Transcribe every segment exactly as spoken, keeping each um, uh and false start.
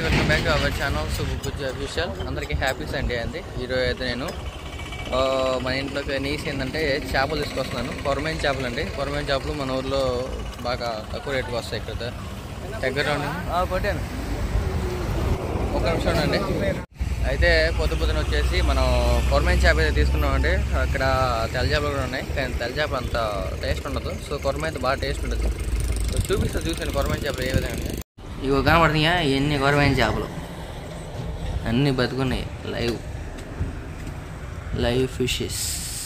Welcome back to our channel Subbujji official. అందరికీ happy Sunday అండి. ఈరోజు అయితే నేను మన ఇంట్లోకి నీసి ఏంటంటే చేపలు తీసుకొస్తున్నాను. కొరమైన చేపలు అండి. కొరమైన చేపలు మన ఊర్లో బాగా తక్కువ రేటుకి వస్తాయి. ఇక్కడ దగ్గర కొట్టాను ఒక నిమిషం అండి. అయితే పొద్దు పొద్దున వచ్చేసి మనం కొరమైన చేప అయితే తీసుకున్నామండి. అక్కడ తెల్ల చేపలు కూడా ఉన్నాయి, కానీ తెల్ల చేప అంత టేస్ట్ ఉండదు. సో కొరమైన బాగా టేస్ట్ ఉంటుంది. సో చూపిస్తా చూసాను కొరమైన చేపలు ఏ విధంగా. ఇవి కనబడుతున్నాయా? ఎన్ని కొరమైన చేపలు అన్నీ బతుకున్నాయి. Live live fishes.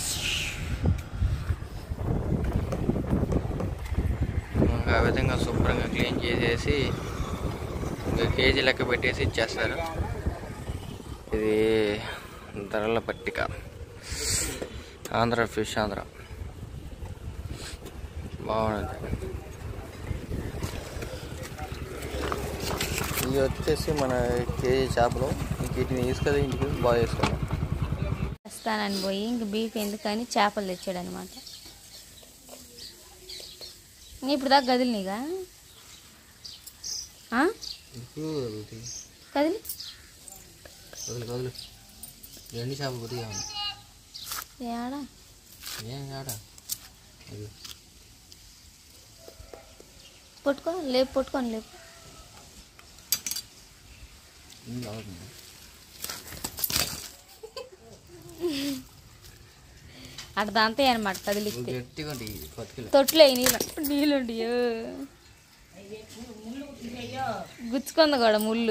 ఆ విధంగా శుభ్రంగా క్లీన్ చేసేసి ఇంకా కేజీ లెక్క పెట్టేసి ఇచ్చేస్తారు. ఇది ధరల పట్టిక. ఆంధ్ర ఫిష్ ఆంధ్ర బాగుంది. ఇవి వచ్చేసి మన కేజీ చేపలు. ఇంక వీటిని తీసుకొని ఇంటికి బాగా చేసుకున్నాం. వస్తానని పోయి ఇంక బీఫ్ ఎందుకని చేపలు తెచ్చాడు అనమాట. ఇప్పుడు దాకా గదిలి నీగా కదిలి కదులు కదులు ఎండి చేపలు కొద్దిగా ఏడా ఏం ఏడా పట్టుకో లేపు పట్టుకోని లేపు. అటు దాంతో అనమాట కదిలిస్తే తొట్లే నీళ్ళు నీళ్ళుండి గుచ్చుకుంది కూడా ముళ్ళు.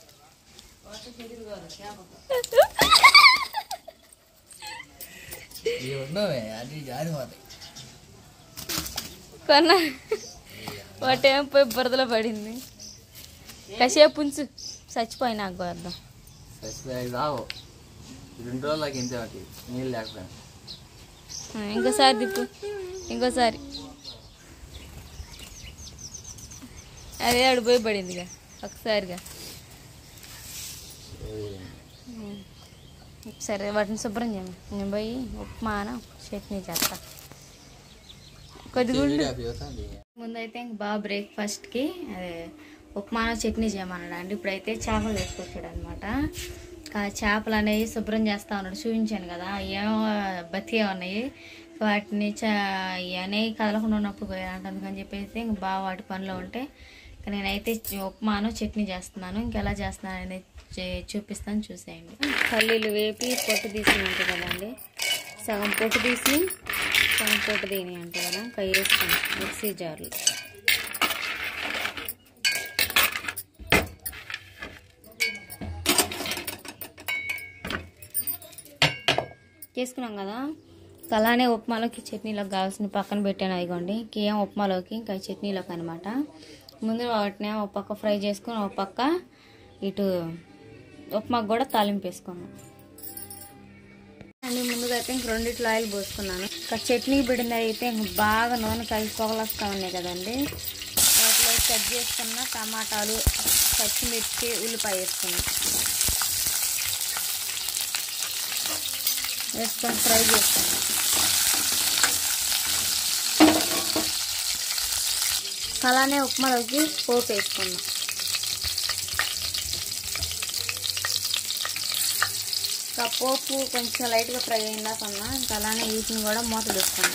కొన్న వాటేం పోయి బురదలో పడింది. కాసేపు ఉంచు, చచ్చిపోయి నాకు వద్దాం. రెండు రోజులకి ఇంతే వాటి నీళ్ళు లేకపోయినా. ఇంకోసారి దిప్పు, ఇంకోసారి అదే అడిపోయి పడిందిగా ఒకసారిగా. సరే వాటిని శుభ్రం చేయము. నేను పోయి ఉప్మాన చట్నీ చేస్తా. కొద్దిగా ముందైతే ఇంక బాగా బ్రేక్ఫాస్ట్కి అదే ఉప్మాన చట్నీ చేయమన్నాడు అండి. ఇప్పుడైతే చేపలు తీసుకొచ్చాడు అనమాట. చేపలు అనేవి శుభ్రం చేస్తూ ఉన్నాడు. చూపించాను కదా ఏమో బతికే ఉన్నాయి. వాటిని చ అనేవి కదలకుండా ఉన్నప్పుడు అందుకని చెప్పేసి ఇంక బాగా వాటి పనిలో ఉంటే నేనైతే ఉప్మాను చట్నీ చేస్తున్నాను. ఇంకెలా చేస్తున్నాను అనేది చూపిస్తాను, చూసేయండి. పల్లీలు వేపి పొట్టు తీసి ఉంటుంది కదండి, సగం పొట్టు తీసి సగం పొట్టు తీని అంటే కదా కైరేస్తాను మిక్సీ జార్లు. చేసుకున్నాం కదా. అలానే ఉప్మాలోకి చట్నీలోకి కావాల్సిన పక్కన పెట్టాను. అయిగోండి కేం ఉప్మాలోకి ఇంకా చట్నీలోకి అనమాట. ముందు వాటిని ఒక పక్క ఫ్రై చేసుకుని ఒక పక్క ఇటు ఉప్మాకు కూడా తాలింపు వేసుకున్నాను. అండ్ ముందుగా అయితే ఇంక రెండిట్లో ఆయిల్ పోసుకున్నాను. ఇంకా చట్నీకి బిడింది అయితే ఇంక బాగా నూనె కలిసి పొగలొస్తూ ఉన్నాయి కదండి. వాటిలో కట్ చేసుకున్న టమాటాలు, పచ్చిమిర్చి, ఉల్లిపాయ వేసుకున్నాను. వేసుకొని ఫ్రై చేసుకున్నాను. అలానే ఉప్మాలోకి పోపు వేసుకున్నాం. ఇంకా పోపు కొంచెం లైట్గా ఫ్రై అయిందా కన్నా ఇంకా అలానే వీటిని కూడా మూత వేసుకున్నాం.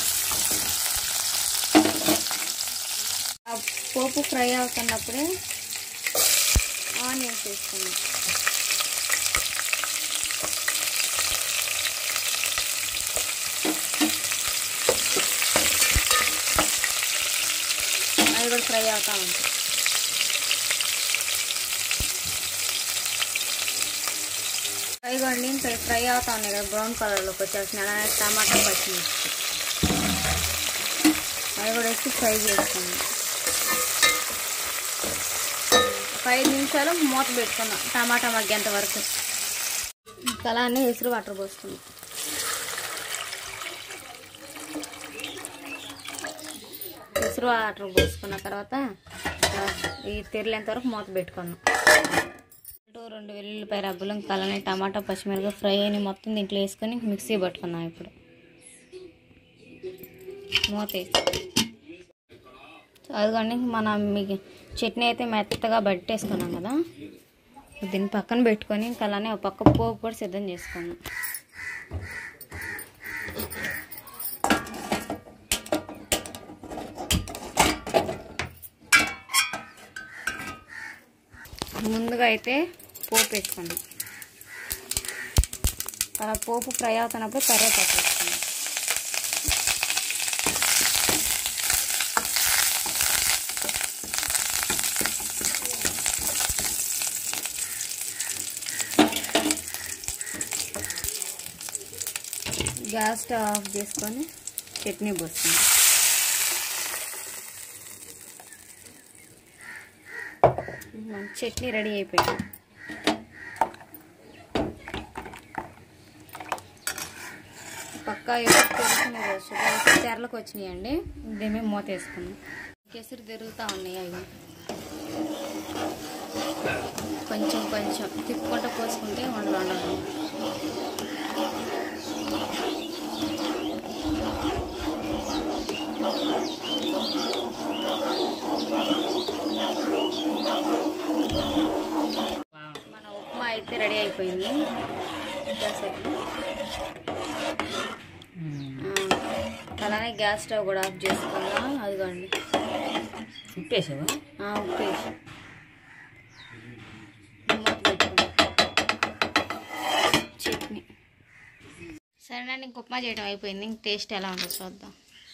ఆ పోపు ఫ్రై అవుతున్నప్పుడే ఆనియన్స్ వేసుకున్నాం. అవి కూడా ఫ్రై అవుతూ ఉంటాయి. ఫ్రై కొండి ఇంకా ఫ్రై అవుతా ఉన్నాయి కదా, బ్రౌన్ కలర్లోకి వచ్చేసిన అలానే టమాటా, పచ్చిమిర్చి అవి కూడా వేసి ఫ్రై చేసుకున్నాం. ఒక ఐదు నిమిషాలు మూత పెట్టుకున్నాం టమాటా మగ్గేంత వరకు. ఇంకా అలానే ఎసురు వాటర్ పోసుకున్నాం. ఎసురు వాటర్ పోసుకున్న తర్వాత ఈ తెరలేంత వరకు మూత పెట్టుకున్నాం. రెండు వెల్లుల్లిపాయ రబ్బులు ఇంకా అలానే టమాటా, పచ్చిమిరపకాయ ఫ్రై అని మొత్తం దీంట్లో వేసుకొని మిక్సీ పట్టుకున్నాం. ఇప్పుడు మూత వేసి అదిగోండి మనం మీకు చట్నీ అయితే మెత్తగా బట్టేసుకున్నాం కదా, దీన్ని పక్కన పెట్టుకొని ఇంకా అలానే ఒక పక్క పోపు కూడా సిద్ధం చేసుకున్నాం. ముందుగా అయితే పోపు వేసుకున్నాం. అలా పోపు ఫ్రై అవుతున్నప్పుడు కరివేపాకు వేసుకున్నాం. గ్యాస్ స్టవ్ ఆఫ్ చేసుకొని చట్నీ పోసుకున్నాం. చట్నీ రెడీ అయిపోయింది. పక్క తెలుసు తెరలకు వచ్చినాయండి. ఇదేమే మూత వేసుకున్నాం. కేసరి తిరుగుతూ ఉన్నాయి. అవి కొంచెం కొంచెం తిప్పుకుంటూ పోసుకుంటే వండలు వండదు. మన ఉప్మా అయితే రెడీ అయిపోయింది. అలానే గ్యాస్ స్టవ్ కూడా ఆఫ్ చేసుకున్నా. అదిగోండి ఉప్పేసావా? ఉప్పేసి చట్నీ. సరేనండి, ఇంక ఉప్మా చేయడం అయిపోయింది. ఇంక టేస్ట్ ఎలా ఉంటుందో చూద్దాం.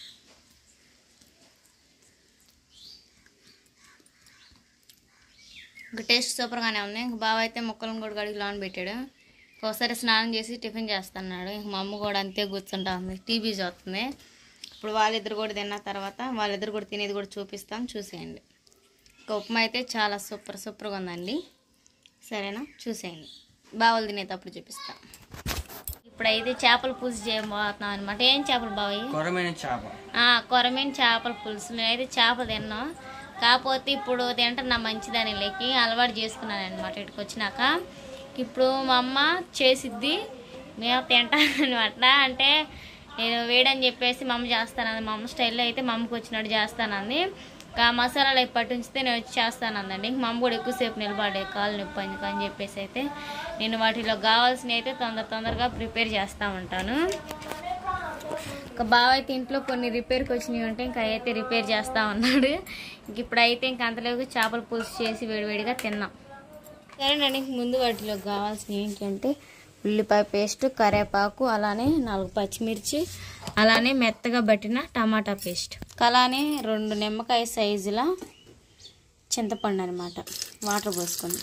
ఇంక టేస్ట్ సూపర్గానే ఉంది. ఇంక బావ అయితే ముక్కలను కూడా కడిగి లోన్ పెట్టాడు. ఒకసారి స్నానం చేసి టిఫిన్ చేస్తున్నాడు. ఇంక మా అమ్మ కూడా అంతే కూర్చుంటా ఉంది, టీవీ చూస్తుంది. ఇప్పుడు వాళ్ళిద్దరు కూడా తిన్న తర్వాత వాళ్ళిద్దరు కూడా తినేది కూడా చూపిస్తాం, చూసేయండి. ఇంక ఉప్మా అయితే చాలా సూపర్ సూపర్గా ఉందండి. సరేనా, చూసేయండి. బావలు తినేటప్పుడు చూపిస్తాం. ఇప్పుడైతే చేపల పులుసు చేయబోతున్నాం అనమాట. ఏం చేపలు బావయ్య? కొరమైన చేప. కొరమైన చేపల పులుసు. నేనైతే చేప తిన్నాం, కాకపోతే ఇప్పుడు తింటున్నా మంచిదని లేకి అలవాటు చేసుకున్నాను అనమాట. ఇక్కడికి వచ్చినాక ఇప్పుడు మా అమ్మ చేసిద్ది, మేము తింటాను అనమాట. అంటే నేను వేడని చెప్పేసి మా అమ్మ చేస్తానంది. మా అమ్మ స్టైల్లో అయితే మా అమ్మకి వచ్చినట్టు చేస్తానంది. ఇంకా మసాలాలు అవి పట్టించితే నేను వచ్చి చేస్తానందండి. ఇంక మా అమ్మ కూడా ఎక్కువసేపు నిలబడే కాలు నొప్పి అందుకు అని చెప్పేసి అయితే నేను వాటిలో కావాల్సినవి అయితే తొందర తొందరగా ప్రిపేర్ చేస్తూ ఉంటాను. ఇంకా బావ అయితే ఇంట్లో కొన్ని రిపేర్కి వచ్చినాయి ఉంటే ఇంకా అయితే రిపేర్ చేస్తూ ఉన్నాడు. ఇంక ఇప్పుడైతే ఇంక అంతలోకి చేపల పులుసు చేసి వేడివేడిగా తిన్నాం. సరేనండి, ముందు వాటిలో కావాల్సినవి ఏంటంటే ఉల్లిపాయ పేస్ట్, కరివేపాకు, అలానే నాలుగు పచ్చిమిర్చి, అలానే మెత్తగా పట్టిన టమాటా పేస్ట్, అలానే రెండు నిమ్మకాయ సైజుల చింతపండు అనమాట. వాటర్ పోసుకొని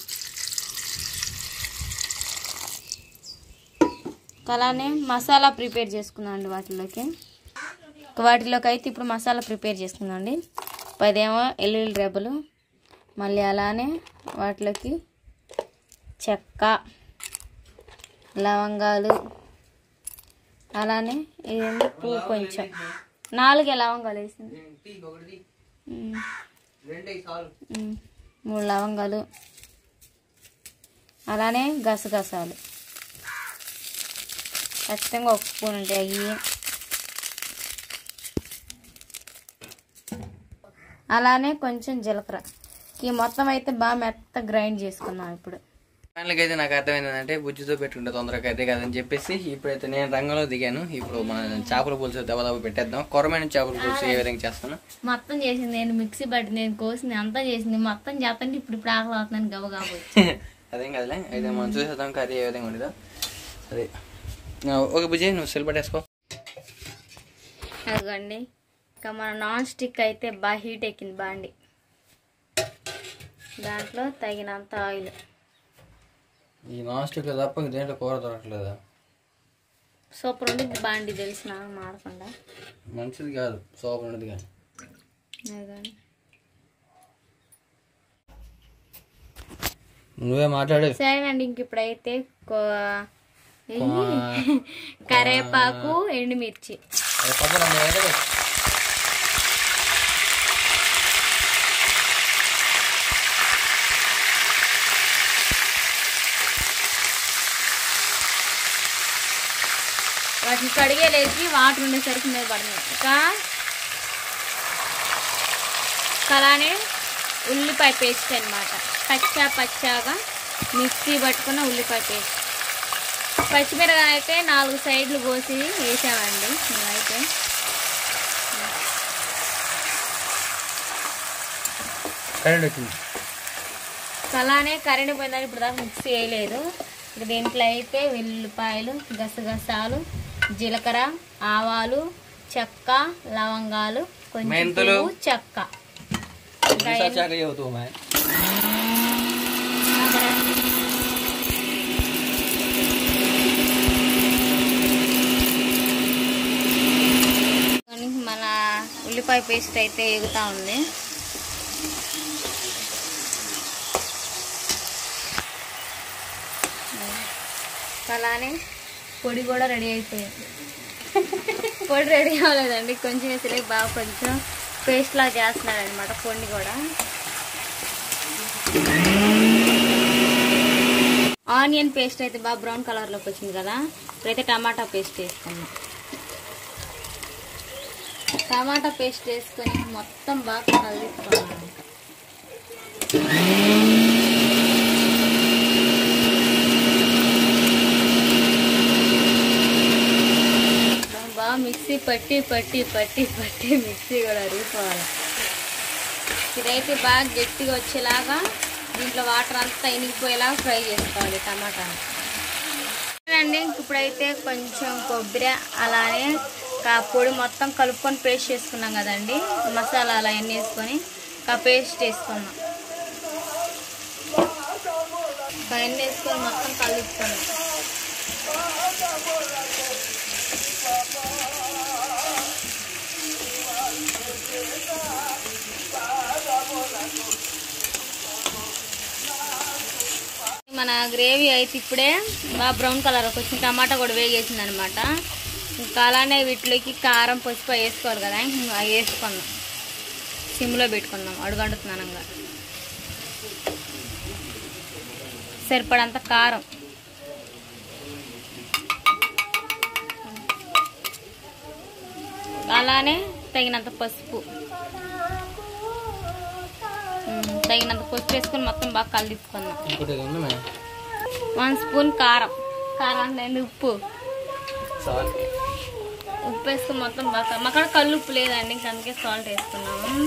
అలానే మసాలా ప్రిపేర్ చేసుకుందాం అండి. వాటిలోకి వాటిలోకి అయితే ఇప్పుడు మసాలా ప్రిపేర్ చేసుకుందాం అండి. పదేమో ఎల్లుల్లి రెబ్బలు, మళ్ళీ అలానే వాటిలోకి చెక్క, లవంగాలు, అలానే ఇదేమో పువ్వు కొంచెం నాలుగే లవంగాలు వేసింది, మూడు లవంగాలు, అలానే గసగసాలు ఖచ్చితంగా ఒక స్పూన్ ఉంటాయి. అవి అలానే కొంచెం జీలకర్ర. ఈ మొత్తం అయితే బాగా మెత్త గ్రైండ్ చేసుకున్నాం. ఇప్పుడు ఫైనల్గా అయితే నాకు అర్థమైంది అంటే బుజ్జితో పెట్టుకుంటే తొందరగా అయితే కదని చెప్పేసి ఇప్పుడైతే నేను రంగంలో దిగాను. ఇప్పుడు మన చేపల పులుసు దెబ్బ దెబ్బ పెట్టేద్దాం. కొరమైన చేపల పులుసు ఏ విధంగా చేస్తాను మొత్తం చేసింది నేను, మిక్సీ బట్టి నేను కోసింది అంతా చేసింది మొత్తం చేస్తాను. ఇప్పుడు ఇప్పుడు ఆకలి అవుతున్నాను గబ కాబోయి. అదేం కదలే, అయితే మనం చూసేద్దాం కర్రీ ఏ విధంగా ఉండదో. అదే ఓకే బుజ్జి, నువ్వు సెల్ పట్టేసుకో. అదిగోండి, ఇంకా మన నాన్ స్టిక్ అయితే బాగా హీట్ ఎక్కింది బాండి. దాంట్లో తగినంత ఆయిల్. ఈ నాన్ స్టిక్ తప్ప దేంట్లో కూర దొరకట్లేదా? సూపర్ ఉండిద్ది బాండి, తెలిసిన మాడకుండా. మంచిది కాదు, సూపర్ ఉండదు కానీ. నువ్వే మాట్లాడే. సరేనండి, ఇంక ఇప్పుడైతే కరేపాకు, ఎండుమిర్చి, వాటిని కడిగేలేసి వాటర్ ఉండేసరికి మీద పడినాయి. ఇంకా అలానే ఉల్లిపాయ పేస్ట్ అన్నమాట. పచ్చా పచ్చాగా మిక్సీ పట్టుకున్న ఉల్లిపాయ పేస్ట్. పచ్చిమిరకాయ అయితే నాలుగు సైడ్లు కోసి వేసామండి మేమైతే. అలానే కరెంట్ పోయిందని ఇప్పుడు దాకా మిక్సీ వేయలేదు. ఇక దీంట్లో అయితే వెల్లుల్లిపాయలు, గసగసాలు, జీలకర్ర, ఆవాలు, చెక్క, లవంగాలు, కొంచెం పువ్వు, చెక్క. మన ఉల్లిపాయ పేస్ట్ అయితే ఎగుతా ఉంది. అలానే పొడి కూడా రెడీ అయిపోయింది. పొడి రెడీ అవ్వలేదండి, కొంచెం వేసి బాగా కొంచెం పేస్ట్ లాగా చేస్తున్నాడు అనమాట పొడిని కూడా. ఆనియన్ పేస్ట్ అయితే బాగా బ్రౌన్ కలర్లోకి వచ్చింది కదా. ఇప్పుడైతే టమాటా పేస్ట్ వేసుకున్నాం. టమాటా పేస్ట్ వేసుకొని మొత్తం బాగా కలుపుకోవాలి. బాగా మిక్సీ పట్టి పట్టి పట్టి పట్టి మిక్సీ కూడా అరిగిపోవాలి. ఇదైతే బాగా గట్టిగా వచ్చేలాగా దీంట్లో వాటర్ అంతా ఇనిగిపోయేలాగా ఫ్రై చేసుకోవాలి టమాటాని అండి. ఇప్పుడైతే కొంచెం కొబ్బరి అలానే ఆ పొడి మొత్తం కలుపుకొని పేస్ట్ చేసుకున్నాం కదండి, మసాలా అలా అన్నీ వేసుకొని ఆ పేస్ట్ వేసుకున్నాం. అవన్నీ వేసుకొని మొత్తం కలుపుకున్నాం. మన గ్రేవీ అయితే ఇప్పుడే బాగా బ్రౌన్ కలర్కి వచ్చింది. టమాటా కూడా వేగేసింది అనమాట. ఇంకా అలానే వీటిలోకి కారం, పసుపు వేసుకోవాలి కదా, అవి వేసుకున్నాం. సిమ్లో పెట్టుకున్నాం అడుగంటుతున్నానంగా. సరిపడంత కారం, అలానే తగినంత పసుపు, తగినంత పసుపు వేసుకొని మొత్తం బాగా కలిపుకున్నాం. వన్ స్పూన్ కారం, కారం అంటే ఉప్పు, ఉప్పు వేసుకొని మొత్తం బాగా. మాకాడ కళ్ళు ఉప్పు లేదండి, ఇంకా అందుకే సాల్ట్ వేసుకున్నాము.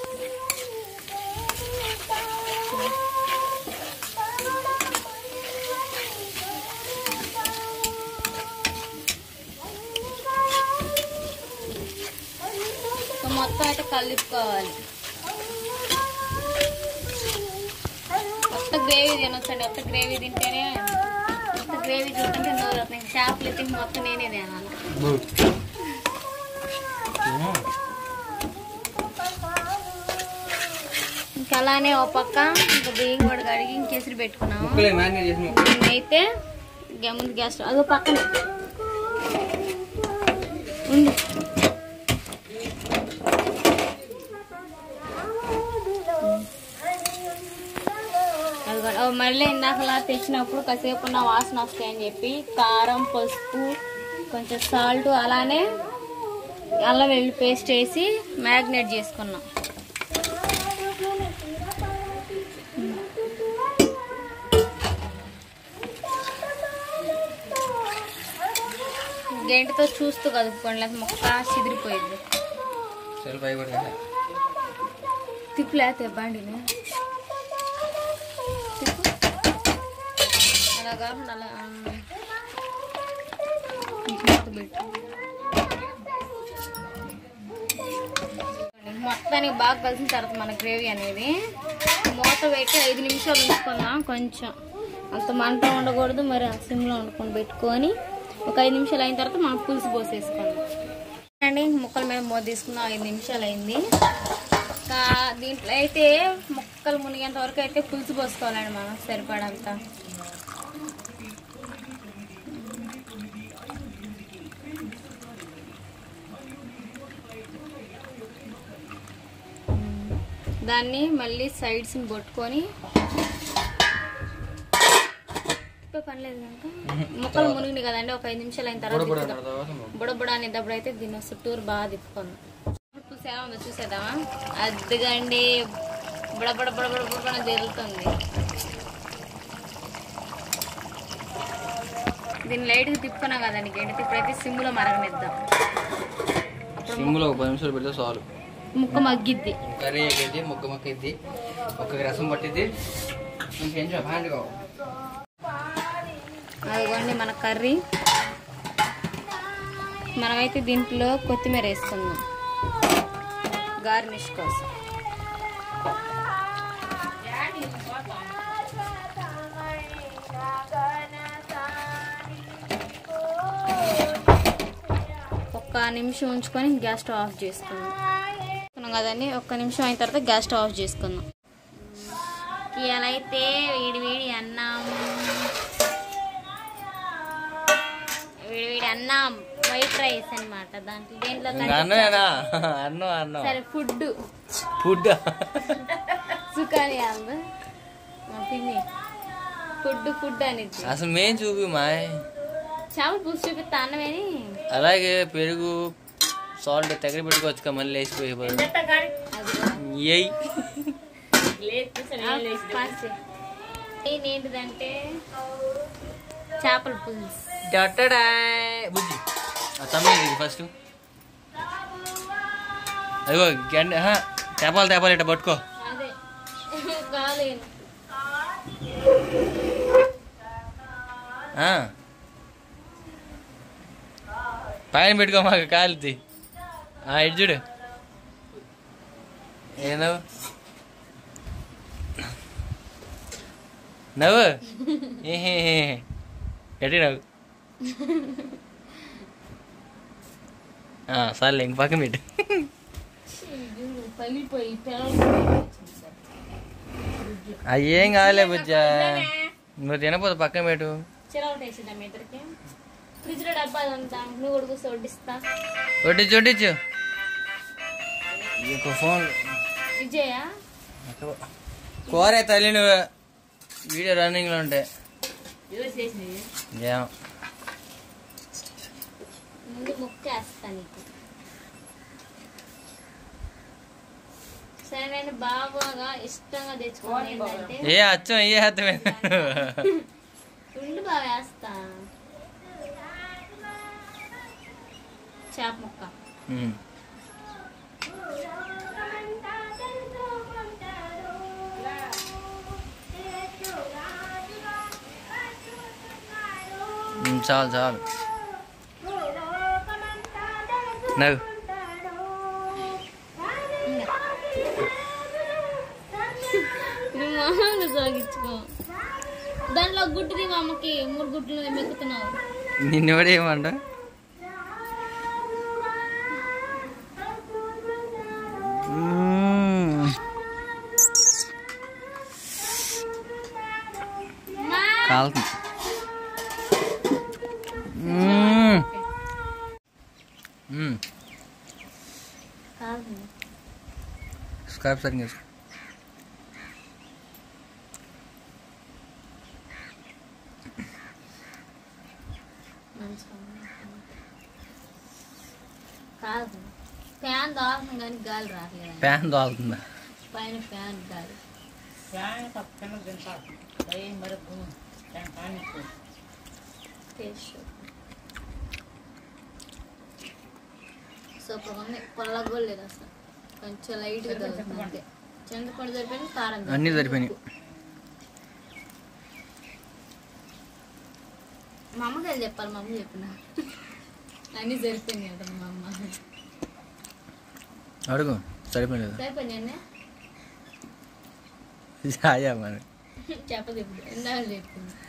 మొత్తం అయితే కలుపుకోవాలి. మొత్తం గ్రేవీ తినొచ్చండి. మొత్తం గ్రేవీ తింటేనే, మొత్తం గ్రేవీ చూస్తుంటే నోరు వస్తుంది. చేపలు తింటే మొత్తం నేనే తినాలి. ఇంకా అలానే ఒక పక్క ఇంకా బియ్యం కూడా కడిగి ఇంకేసరి పెట్టుకున్నాము. అయితే ముందు గ్యాస్ అదో పక్కన ఉంది. మళ్ళీ ఇందాకలా తెచ్చినప్పుడు కాసేపు ఉన్న వాసన వస్తాయని చెప్పి కారం, పసుపు, కొంచెం సాల్ట్ అలానే అల్లం వెల్లుల్లి పేస్ట్ వేసి మ్యారినేట్ చేసుకున్నాం. గంటతో చూస్తూ కదుపుకోండి, లేకపోతే మొక్క చిదిరిపోయింది. తిప్పులేతే బండిని అలా కాకుండా అలా మొత్తానికి బాగా కలిసిన తర్వాత మన గ్రేవీ అనేది మూత పెట్టి ఐదు నిమిషాలు ఉంచుకుందాం. కొంచెం అంత మంట ఉండకూడదు, మరి సిమ్లో వండుకొని పెట్టుకొని ఒక ఐదు నిమిషాలు అయిన తర్వాత మనం పులుసు పోసేసుకుందాం అండి. ముక్కల మీద మూత తీసుకున్నాం, ఐదు నిమిషాలు అయింది. దీంట్లో అయితే ముక్కలు మునిగేంత వరకు అయితే పులుసు పోసుకోవాలండి మనం సరిపడంతా. దాన్ని మళ్ళీ సైడ్స్ని పట్టుకొని పని లేదు కనుక ముక్కలు మునిగినాయి కదండి. ఒక ఐదు నిమిషాలు అయిన తర్వాత బుడబుడ అనేటప్పుడు అయితే దీన్ని చుట్టూరు బాగా తిప్పుకుందాం. పులుసు ఎలా ఉందో చూసేద్దామా? అద్దుగండి బుడబుడ బుడబుడ బుడబుడ జరుగుతుంది. దీన్ని లైట్గా తిప్పుకున్నాం కదండి గండి ఇప్పుడైతే సిమ్లో మరగనిద్దాం. సిమ్లో ఒక పది నిమిషాలు పెడితే చాలు. ముక్క మగ్గిద్ది, కర్రీ ఎగిద్ది, ముక్క మగ్గిద్ది, ఒక రసం పట్టిద్ది. ఇంకేం చెప్పండి. అదిగోండి మన కర్రీ. మనమైతే దీంట్లో కొత్తిమీర వేసుకుందాం గార్నిష్ కోసం. ఒక్క నిమిషం ఉంచుకొని గ్యాస్ స్టవ్ ఆఫ్ చేసుకుందాం కదండి. ఒక్క నిమిషం అయిన తర్వాత గ్యాస్ స్టవ్ ఆఫ్ చేసుకుందాం. ఇవాళ అయితే వేడి వేడి అన్నం వేడి వేడి అన్నం వైట్ రైస్ అనమాట. దాంట్లో దేంట్లో అన్నం సరే ఫుడ్ ఫుడ్ సుఖాలి పిన్ని ఫుడ్ ఫుడ్ అనేది అసలు మేం చూపి మాయ్ చేపల పులుసు చూపిస్తా అన్నమేని. అలాగే పెరుగు సాల్ట్ దగ్గర పెట్టుకోవచ్చు మళ్ళీ లేచిపోయి ఏంటిదంటే చేపల పులుసు. బుజ్జి తమ్మి ఫస్ట్ అదిగో గంట చేపాలు చేపాలు ఇట్లా పట్టుకో. అదే కాలేదు పైన పెట్టుకో మాకు కాలుది. ఇటు చూడు ఏ నవ్వు నవ్వు ఏహే ఎట్టి నవ్వు. సర్లే ఇంక పక్కన పెట్టు. అయ్యేం కాలే బుజ్జా, నువ్వు తినపోతే పక్కన పెట్టు. ఫ్రిడ్జ్ లో డబ్బా నువ్వు కొడుకు వడ్డిస్తా. వడ్డించు వడ్డించు. ఇంకో ఫోన్ విజయ కోరే తల్లి నువ్వు వీడియో రన్నింగ్ లో ఉంటే ముందు ముక్కేస్తా నీకు. సరే నేను బాగా ఇష్టంగా తెచ్చుకోవాలి ఏంటంటే ఏ అచ్చం ఏ అర్థమే ఉండి బాగా వేస్తా చేప ముక్క. చాలు చాలు నవ్వు. మామూలు సాగించుకో. దాంట్లో గుడ్డుది మా అమ్మకి మూడు గుడ్లు మెక్కుతున్నావు. నిన్ను కూడా ఏమంట కాలుతుంది. స్కార్ప్ సరిగ్గా కాదు ఫ్యాన్ దాల్తుంది కానీ గాలి రావట్లేదు. ఫ్యాన్ దాల్తుందా పైన ఫ్యాన్ గాలి. సూపర్ ఉంది. పొల్లగా కూడా లేదు అసలు, కొంచెం లైట్గా తగ్గుతుంది అంతే. చింతపండు సరిపోయింది, కారం అన్నీ సరిపోయినాయి. మా అమ్మగారు చెప్పాలి, మా అమ్మ చెప్పిన అన్నీ సరిపోయినాయి అంట మా అమ్మ. అడుగు సరిపోలేదు సరిపోయినాయి మరి చెప్పదు ఇప్పుడు ఎందాక చెప్పింది.